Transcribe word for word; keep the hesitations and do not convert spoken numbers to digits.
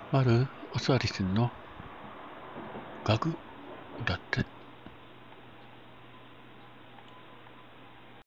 まる、お座りすんの？ガグだって。